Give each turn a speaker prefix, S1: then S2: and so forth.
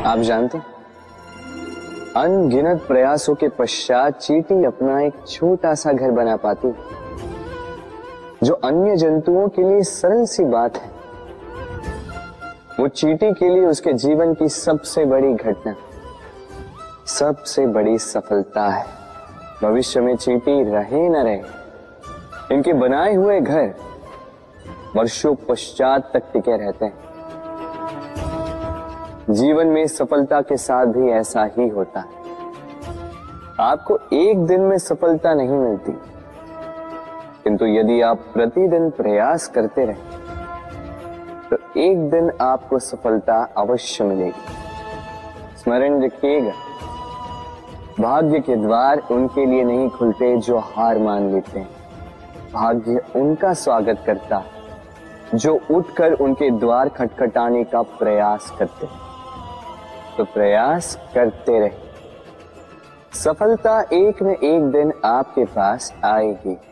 S1: आप जानते हैं, अनगिनत प्रयासों के पश्चात चींटी अपना एक छोटा सा घर बना पाती है, जो अन्य जंतुओं के लिए सरल सी बात है। वो चींटी के लिए उसके जीवन की सबसे बड़ी घटना, सबसे बड़ी सफलता है। भविष्य में चींटी रहे न रहे, इनके बनाए हुए घर वर्षों पश्चात तक टिके रहते हैं। जीवन में सफलता के साथ भी ऐसा ही होता है। आपको एक दिन में सफलता नहीं मिलती, किंतु यदि आप प्रतिदिन प्रयास करते रहे तो एक दिन आपको सफलता अवश्य मिलेगी। स्मरण रखिएगा, भाग्य के द्वार उनके लिए नहीं खुलते जो हार मान लेते हैं। भाग्य उनका स्वागत करता है जो उठकर उनके द्वार खटखटाने का प्रयास करते हैं। तो प्रयास करते रहे, सफलता एक न एक दिन आपके पास आएगी।